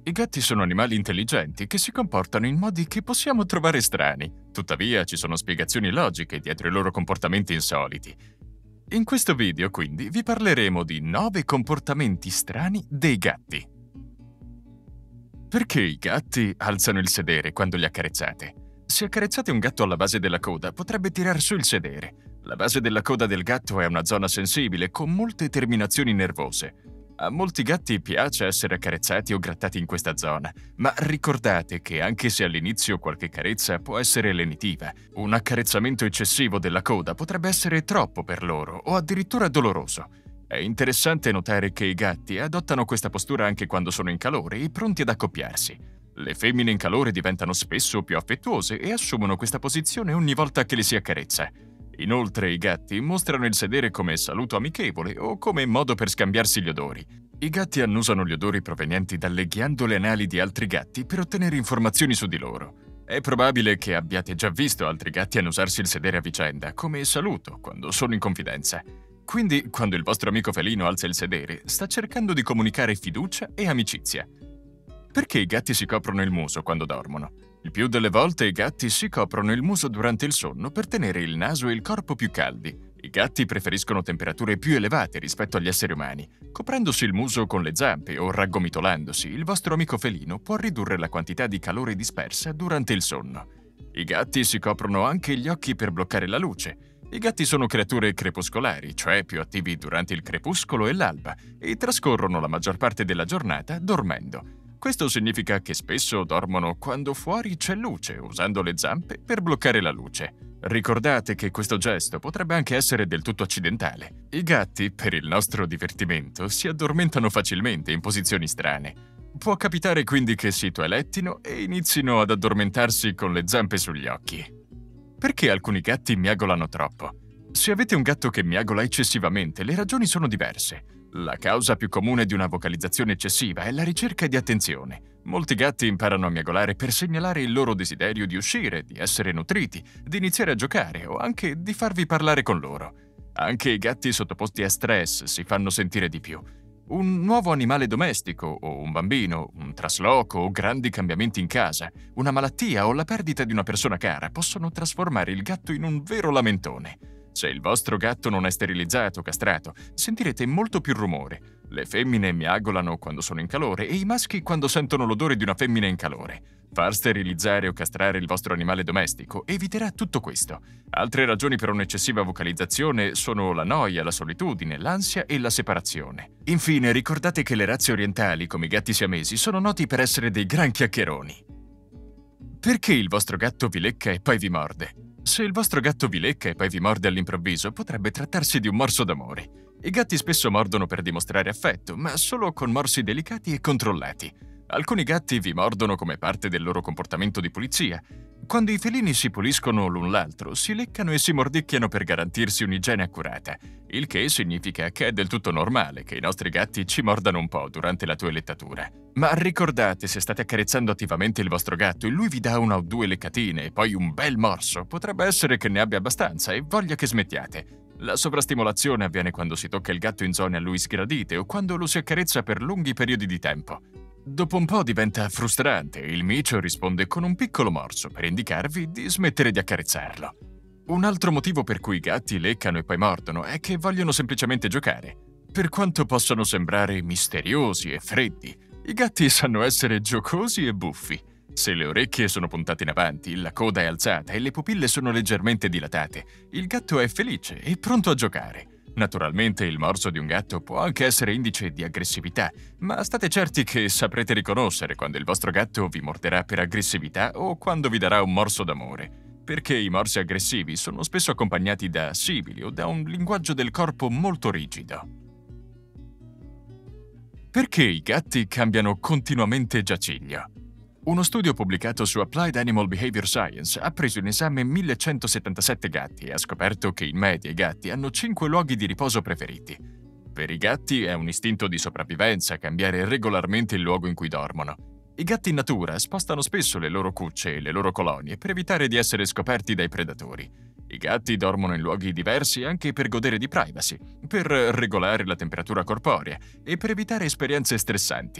I gatti sono animali intelligenti che si comportano in modi che possiamo trovare strani. Tuttavia, ci sono spiegazioni logiche dietro i loro comportamenti insoliti. In questo video, quindi, vi parleremo di 9 comportamenti strani dei gatti. Perché i gatti alzano il sedere quando li accarezzate? Se accarezzate un gatto alla base della coda, potrebbe tirar su il sedere. La base della coda del gatto è una zona sensibile con molte terminazioni nervose. A molti gatti piace essere accarezzati o grattati in questa zona, ma ricordate che anche se all'inizio qualche carezza può essere lenitiva, un accarezzamento eccessivo della coda potrebbe essere troppo per loro o addirittura doloroso. È interessante notare che i gatti adottano questa postura anche quando sono in calore e pronti ad accoppiarsi. Le femmine in calore diventano spesso più affettuose e assumono questa posizione ogni volta che li si accarezza. Inoltre i gatti mostrano il sedere come saluto amichevole o come modo per scambiarsi gli odori. I gatti annusano gli odori provenienti dalle ghiandole anali di altri gatti per ottenere informazioni su di loro. È probabile che abbiate già visto altri gatti annusarsi il sedere a vicenda, come saluto, quando sono in confidenza. Quindi, quando il vostro amico felino alza il sedere, sta cercando di comunicare fiducia e amicizia. Perché i gatti si coprono il muso quando dormono? Il più delle volte i gatti si coprono il muso durante il sonno per tenere il naso e il corpo più caldi. I gatti preferiscono temperature più elevate rispetto agli esseri umani. Coprendosi il muso con le zampe o raggomitolandosi, il vostro amico felino può ridurre la quantità di calore dispersa durante il sonno. I gatti si coprono anche gli occhi per bloccare la luce. I gatti sono creature crepuscolari, cioè più attivi durante il crepuscolo e l'alba, e trascorrono la maggior parte della giornata dormendo. Questo significa che spesso dormono quando fuori c'è luce, usando le zampe per bloccare la luce. Ricordate che questo gesto potrebbe anche essere del tutto accidentale. I gatti, per il nostro divertimento, si addormentano facilmente in posizioni strane. Può capitare quindi che si toelettino e inizino ad addormentarsi con le zampe sugli occhi. Perché alcuni gatti miagolano troppo? Se avete un gatto che miagola eccessivamente, le ragioni sono diverse. La causa più comune di una vocalizzazione eccessiva è la ricerca di attenzione. Molti gatti imparano a miagolare per segnalare il loro desiderio di uscire, di essere nutriti, di iniziare a giocare o anche di farvi parlare con loro. Anche i gatti sottoposti a stress si fanno sentire di più. Un nuovo animale domestico o un bambino, un trasloco o grandi cambiamenti in casa, una malattia o la perdita di una persona cara possono trasformare il gatto in un vero lamentone. Se il vostro gatto non è sterilizzato o castrato, sentirete molto più rumore. Le femmine miagolano quando sono in calore e i maschi quando sentono l'odore di una femmina in calore. Far sterilizzare o castrare il vostro animale domestico eviterà tutto questo. Altre ragioni per un'eccessiva vocalizzazione sono la noia, la solitudine, l'ansia e la separazione. Infine, ricordate che le razze orientali, come i gatti siamesi, sono noti per essere dei gran chiacchieroni. Perché il vostro gatto vi lecca e poi vi morde? Se il vostro gatto vi lecca e poi vi morde all'improvviso, potrebbe trattarsi di un morso d'amore. I gatti spesso mordono per dimostrare affetto, ma solo con morsi delicati e controllati. Alcuni gatti vi mordono come parte del loro comportamento di pulizia. Quando i felini si puliscono l'un l'altro, si leccano e si mordicchiano per garantirsi un'igiene accurata, il che significa che è del tutto normale che i nostri gatti ci mordano un po' durante la toelettatura. Ma ricordate, se state accarezzando attivamente il vostro gatto e lui vi dà una o due leccatine e poi un bel morso, potrebbe essere che ne abbia abbastanza e voglia che smettiate. La sovrastimolazione avviene quando si tocca il gatto in zone a lui sgradite o quando lo si accarezza per lunghi periodi di tempo. Dopo un po' diventa frustrante e il micio risponde con un piccolo morso per indicarvi di smettere di accarezzarlo. Un altro motivo per cui i gatti leccano e poi mordono è che vogliono semplicemente giocare. Per quanto possano sembrare misteriosi e freddi, i gatti sanno essere giocosi e buffi. Se le orecchie sono puntate in avanti, la coda è alzata e le pupille sono leggermente dilatate, il gatto è felice e pronto a giocare. Naturalmente il morso di un gatto può anche essere indice di aggressività, ma state certi che saprete riconoscere quando il vostro gatto vi morderà per aggressività o quando vi darà un morso d'amore, perché i morsi aggressivi sono spesso accompagnati da sibili o da un linguaggio del corpo molto rigido. Perché i gatti cambiano continuamente giaciglio? Uno studio pubblicato su Applied Animal Behavior Science ha preso in esame 1177 gatti e ha scoperto che in media i gatti hanno 5 luoghi di riposo preferiti. Per i gatti è un istinto di sopravvivenza cambiare regolarmente il luogo in cui dormono. I gatti in natura spostano spesso le loro cucce e le loro colonie per evitare di essere scoperti dai predatori. I gatti dormono in luoghi diversi anche per godere di privacy, per regolare la temperatura corporea e per evitare esperienze stressanti.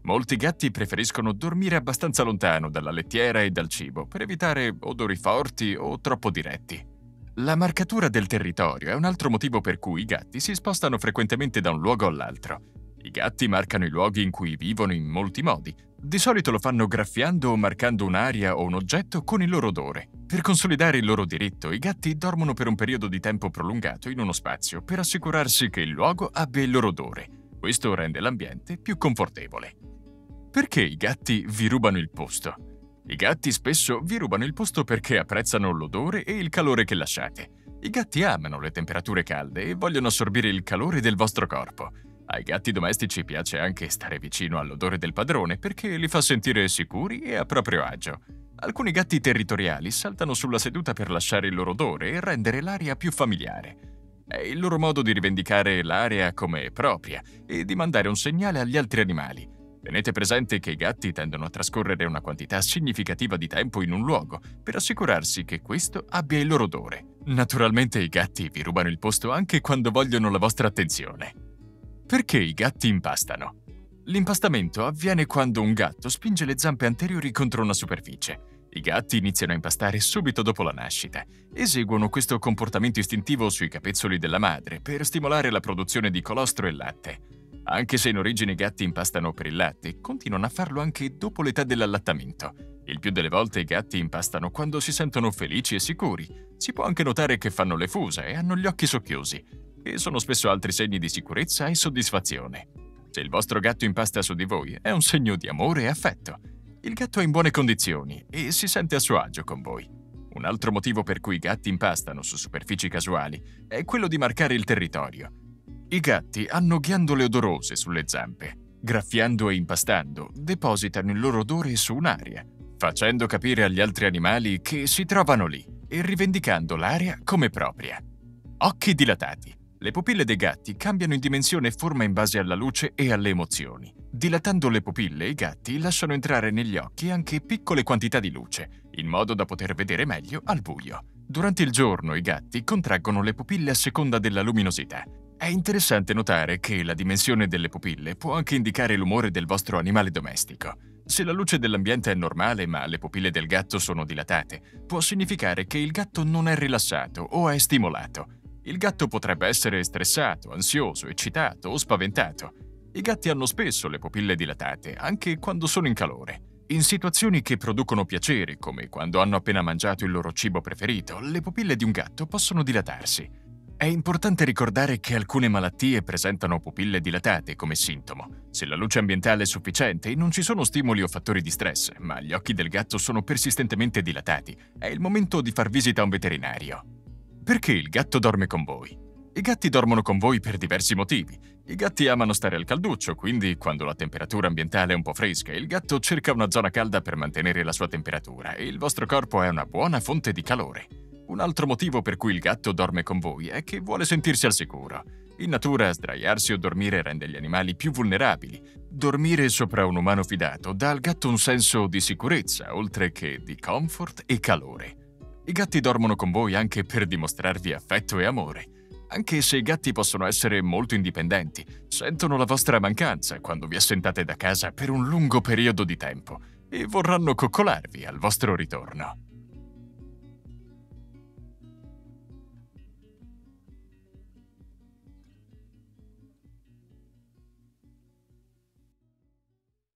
Molti gatti preferiscono dormire abbastanza lontano dalla lettiera e dal cibo per evitare odori forti o troppo diretti. La marcatura del territorio è un altro motivo per cui i gatti si spostano frequentemente da un luogo all'altro. I gatti marcano i luoghi in cui vivono in molti modi. Di solito lo fanno graffiando o marcando un'area o un oggetto con il loro odore. Per consolidare il loro diritto, i gatti dormono per un periodo di tempo prolungato in uno spazio per assicurarsi che il luogo abbia il loro odore. Questo rende l'ambiente più confortevole. Perché i gatti vi rubano il posto? I gatti spesso vi rubano il posto perché apprezzano l'odore e il calore che lasciate. I gatti amano le temperature calde e vogliono assorbire il calore del vostro corpo. Ai gatti domestici piace anche stare vicino all'odore del padrone perché li fa sentire sicuri e a proprio agio. Alcuni gatti territoriali saltano sulla seduta per lasciare il loro odore e rendere l'area più familiare. È il loro modo di rivendicare l'area come propria e di mandare un segnale agli altri animali. Tenete presente che i gatti tendono a trascorrere una quantità significativa di tempo in un luogo per assicurarsi che questo abbia il loro odore. Naturalmente i gatti vi rubano il posto anche quando vogliono la vostra attenzione. Perché i gatti impastano? L'impastamento avviene quando un gatto spinge le zampe anteriori contro una superficie. I gatti iniziano a impastare subito dopo la nascita. Eseguono questo comportamento istintivo sui capezzoli della madre per stimolare la produzione di colostro e latte. Anche se in origine i gatti impastano per il latte, continuano a farlo anche dopo l'età dell'allattamento. Il più delle volte i gatti impastano quando si sentono felici e sicuri. Si può anche notare che fanno le fusa e hanno gli occhi socchiusi, e sono spesso altri segni di sicurezza e soddisfazione. Se il vostro gatto impasta su di voi, è un segno di amore e affetto. Il gatto è in buone condizioni e si sente a suo agio con voi. Un altro motivo per cui i gatti impastano su superfici casuali è quello di marcare il territorio. I gatti hanno ghiandole odorose sulle zampe. Graffiando e impastando, depositano il loro odore su un'area, facendo capire agli altri animali che si trovano lì e rivendicando l'area come propria. Occhi dilatati. Le pupille dei gatti cambiano in dimensione e forma in base alla luce e alle emozioni. Dilatando le pupille, i gatti lasciano entrare negli occhi anche piccole quantità di luce, in modo da poter vedere meglio al buio. Durante il giorno i gatti contraggono le pupille a seconda della luminosità. È interessante notare che la dimensione delle pupille può anche indicare l'umore del vostro animale domestico. Se la luce dell'ambiente è normale ma le pupille del gatto sono dilatate, può significare che il gatto non è rilassato o è stimolato. Il gatto potrebbe essere stressato, ansioso, eccitato o spaventato. I gatti hanno spesso le pupille dilatate, anche quando sono in calore. In situazioni che producono piacere, come quando hanno appena mangiato il loro cibo preferito, le pupille di un gatto possono dilatarsi. È importante ricordare che alcune malattie presentano pupille dilatate come sintomo. Se la luce ambientale è sufficiente e non ci sono stimoli o fattori di stress, ma gli occhi del gatto sono persistentemente dilatati, è il momento di far visita a un veterinario. Perché il gatto dorme con voi? I gatti dormono con voi per diversi motivi. I gatti amano stare al calduccio, quindi quando la temperatura ambientale è un po' fresca, il gatto cerca una zona calda per mantenere la sua temperatura e il vostro corpo è una buona fonte di calore. Un altro motivo per cui il gatto dorme con voi è che vuole sentirsi al sicuro. In natura, sdraiarsi o dormire rende gli animali più vulnerabili. Dormire sopra un umano fidato dà al gatto un senso di sicurezza, oltre che di comfort e calore. I gatti dormono con voi anche per dimostrarvi affetto e amore. Anche se i gatti possono essere molto indipendenti, sentono la vostra mancanza quando vi assentate da casa per un lungo periodo di tempo e vorranno coccolarvi al vostro ritorno.